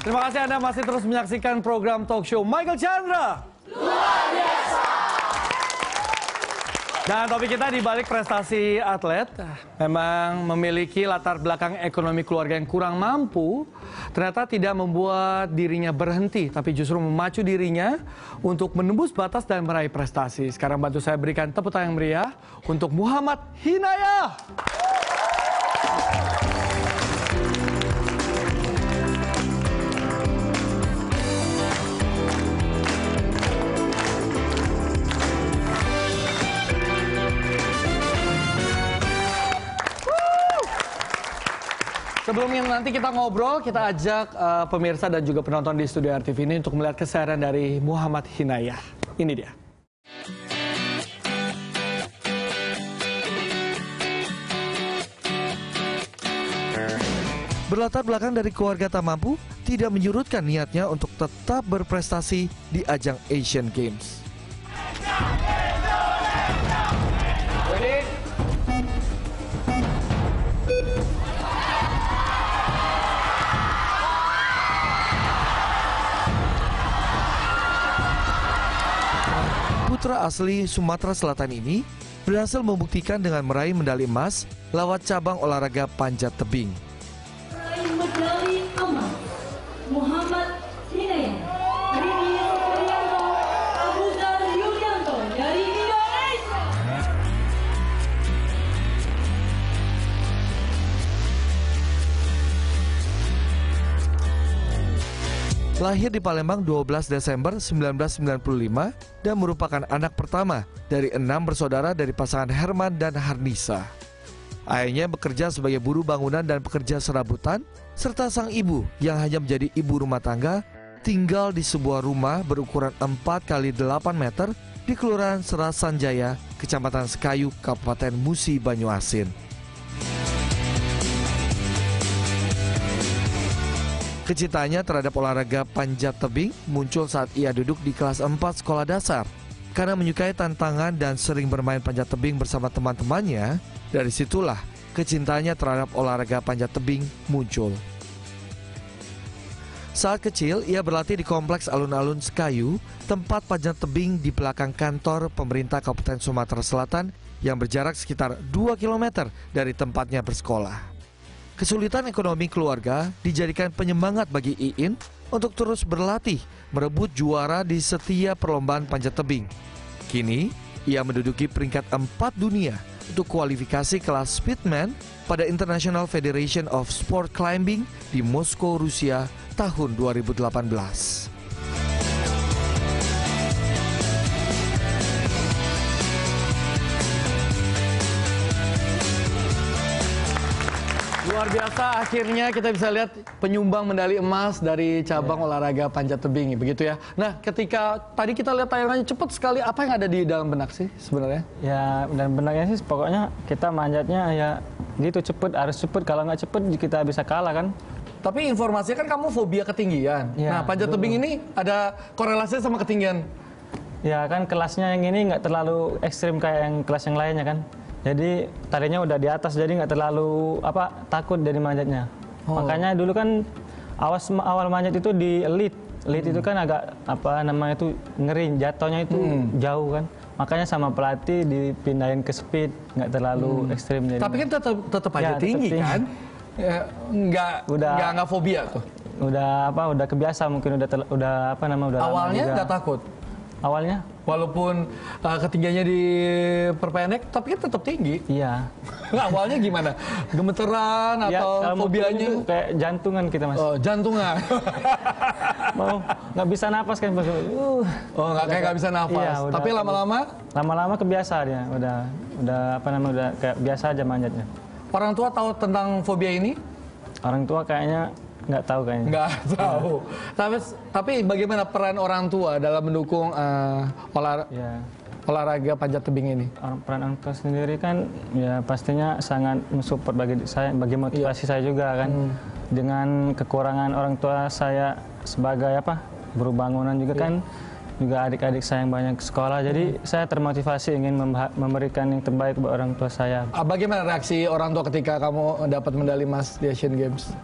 Terima kasih Anda masih terus menyaksikan program talk show Michael Chandra. Luar biasa. Dan topik kita di balik prestasi atlet memang memiliki latar belakang ekonomi keluarga yang kurang mampu, ternyata tidak membuat dirinya berhenti, tapi justru memacu dirinya untuk menembus batas dan meraih prestasi. Sekarang bantu saya berikan tepuk tangan yang meriah untuk Muhammad Hinayah. Sebelum yang nanti kita ngobrol, kita ajak pemirsa dan juga penonton di studio RTV ini untuk melihat keseharian dari Muhammad Hinayah. Ini dia. Berlatar belakang dari keluarga tak mampu, tidak menyurutkan niatnya untuk tetap berprestasi di ajang Asian Games. Putra asli Sumatera Selatan ini berhasil membuktikan dengan meraih medali emas lewat cabang olahraga panjat tebing. Meraih medali emas Muhammad Hinayah, Rini Supriyanto, Abuzar Yulianto dari Indonesia. Lahir di Palembang 12 Desember 1995 dan merupakan anak pertama dari 6 bersaudara dari pasangan Herman dan Harnisa. Ayahnya bekerja sebagai buruh bangunan dan pekerja serabutan, serta sang ibu yang hanya menjadi ibu rumah tangga tinggal di sebuah rumah berukuran 4 x 8 meter di Kelurahan Serasanjaya, Kecamatan Sekayu, Kabupaten Musi Banyuasin. Kecintaannya terhadap olahraga panjat tebing muncul saat ia duduk di kelas 4 sekolah dasar. Karena menyukai tantangan dan sering bermain panjat tebing bersama teman-temannya, dari situlah kecintaannya terhadap olahraga panjat tebing muncul. Saat kecil, ia berlatih di kompleks alun-alun Sekayu, tempat panjat tebing di belakang kantor pemerintah Kabupaten Sumatera Selatan yang berjarak sekitar 2 km dari tempatnya bersekolah. Kesulitan ekonomi keluarga dijadikan penyemangat bagi Iin untuk terus berlatih merebut juara di setiap perlombaan panjat tebing. Kini, ia menduduki peringkat 4 dunia untuk kualifikasi kelas Speedman pada International Federation of Sport Climbing di Moskow, Rusia tahun 2018. Luar biasa, akhirnya kita bisa lihat penyumbang medali emas dari cabang olahraga panjat tebing, begitu ya. Nah, ketika tadi kita lihat tayangannya cepat sekali, apa yang ada di dalam benak sih sebenarnya? Ya, dan benaknya sih pokoknya kita manjatnya ya gitu cepet, harus cepet. Kalau nggak cepet kita bisa kalah kan. Tapi informasinya kan kamu fobia ketinggian. Ya, nah, panjat tebing ini ada korelasinya sama ketinggian? Ya kan kelasnya yang ini nggak terlalu ekstrim kayak yang kelas yang lainnya kan. Jadi tadinya udah di atas, jadi nggak terlalu takut dari manjatnya. Makanya dulu kan awal manjat itu di elite itu kan agak itu ngeri, jatuhnya itu jauh kan. Makanya sama pelatih dipindahin ke speed, nggak terlalu ekstrim. Tapi kan tetap aja tinggi kan? Ya, nggak fobia tuh. Udah kebiasa mungkin udah awalnya nggak takut. Awalnya walaupun ketinggiannya diperpendek, tapi kan tetap tinggi. Iya. Awalnya gimana? Gemeteran atau fobianya? Kayak jantungan kita mas. Oh, jantungan. Mau nggak bisa napas kan pas. Oh, nggak bisa napas. Iya, tapi lama-lama? Lama-lama kebiasa dia. Udah kayak biasa aja manjatnya. Orang tua tahu tentang fobia ini? Orang tua kayaknya nggak tahu kayaknya. Nggak tahu. Tapi bagaimana peran orang tua dalam mendukung olahraga panjat tebing ini? Peran orang tua sendiri kan ya pastinya sangat mensupport bagi motivasi saya juga kan. Dengan kekurangan orang tua saya sebagai buruh bangunan juga kan, juga adik-adik saya yang banyak sekolah. Jadi saya termotivasi ingin memberikan yang terbaik buat orang tua saya. Bagaimana reaksi orang tua ketika kamu dapat medali emas di Asian Games?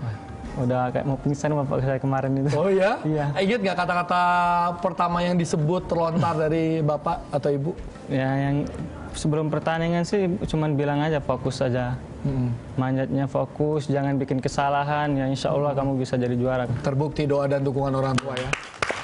Udah kayak mau pingsan bapak saya kemarin itu. Oh ya? Iya. Ingat nggak kata-kata pertama yang disebut terlontar dari bapak atau ibu? Ya yang sebelum pertandingan sih cuman bilang aja fokus aja. Manjatnya fokus, jangan bikin kesalahan, ya insya Allah kamu bisa jadi juara. Terbukti doa dan dukungan orang tua ya.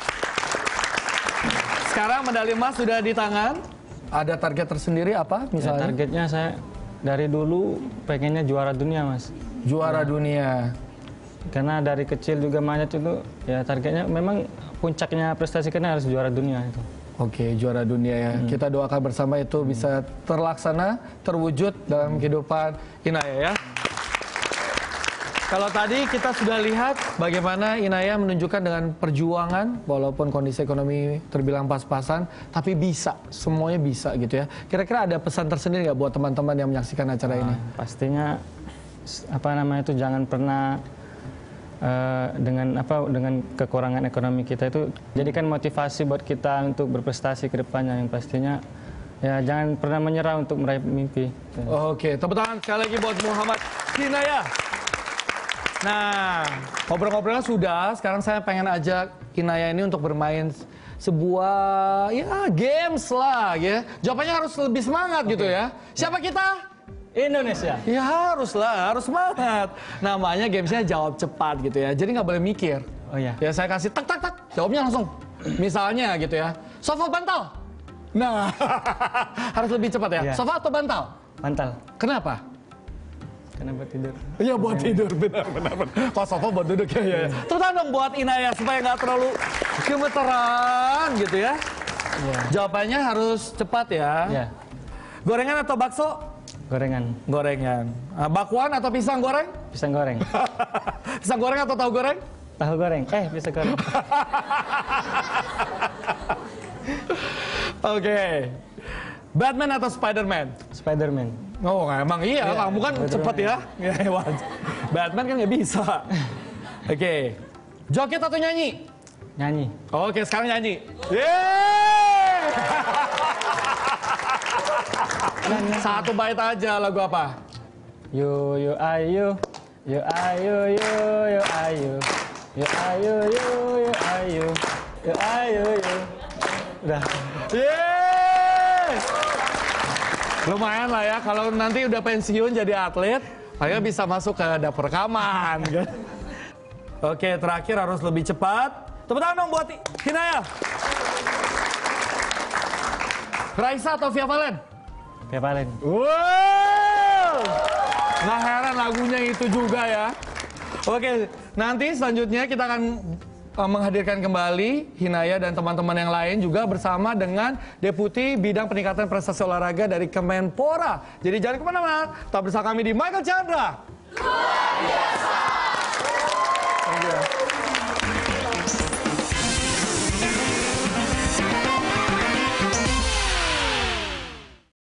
Sekarang medali emas sudah di tangan. Ada target tersendiri apa Ya, misalnya? targetnya saya dari dulu pengennya juara dunia, Mas. Juara dunia. Karena dari kecil juga manjat itu ya targetnya memang puncaknya prestasi kan harus juara dunia itu. Oke, juara dunia ya. Kita doakan bersama itu bisa terlaksana, terwujud dalam kehidupan Inaya ya. Kalau tadi kita sudah lihat bagaimana Inaya menunjukkan dengan perjuangan, walaupun kondisi ekonomi terbilang pas-pasan, tapi bisa, semuanya bisa gitu ya. Kira-kira ada pesan tersendiri nggak buat teman-teman yang menyaksikan acara ini? Pastinya apa namanya itu jangan pernah dengan kekurangan ekonomi kita itu jadikan motivasi buat kita untuk berprestasi ke depannya, yang pastinya ya jangan pernah menyerah untuk meraih mimpi. Oke, tepuk tangan sekali lagi buat Muhammad Hinaya. Nah, ngobrol-ngobrolnya sudah, sekarang saya pengen ajak Hinaya ini untuk bermain sebuah ya games lah ya. Jawabannya harus lebih semangat gitu ya. Siapa kita? Indonesia. Ya harus lah, harus semangat. Namanya gamesnya jawab cepat gitu ya. Jadi nggak boleh mikir. Oh ya. Ya saya kasih tak tak tak, jawabnya langsung. Misalnya gitu ya. Sofa bantal. Nah, harus lebih cepat ya. Iya. Sofa atau bantal? Bantal. Kenapa? Karena buat tidur. Iya buat tidur, benar. Kalau sofa buat duduk ya. Terus dong buat Inaya supaya nggak terlalu gemeteran gitu ya. Iya. Jawabannya harus cepat ya. Iya. Gorengan atau bakso? Gorengan. Gorengan. Bakwan atau pisang goreng? Pisang goreng. Pisang goreng atau tahu goreng? Tahu goreng. Pisang goreng. Oke. Batman atau Spiderman? Spiderman. Oh, emang iya, kamu kan Spiderman. cepet ya. Ya, hewan. Batman kan nggak bisa. Oke. Joget atau nyanyi? Nyanyi. Oke, sekarang nyanyi. Yeay! Satu bait aja, lagu apa? Yo yo ayo. Yo ayo yo yo ayo. Yo ayo yo yo ayo. Yo ayo yo. Udah. Yeay! Lumayan lah ya, kalau nanti udah pensiun jadi atlet, akhirnya bisa masuk ke dapur rekaman. Kan? Oke, terakhir harus lebih cepat. Tepuk tangan dong buat Hinaya. Raisa atau Via Valen? Via Valen. Wow! Nggak heran lagunya itu juga ya. Oke, nanti selanjutnya kita akan menghadirkan kembali Hinaya dan teman-teman yang lain juga bersama dengan Deputi Bidang Peningkatan Prestasi Olahraga dari Kemenpora. Jadi jangan kemana-mana, tetap bersama kami di Michael Chandra. Luar biasa.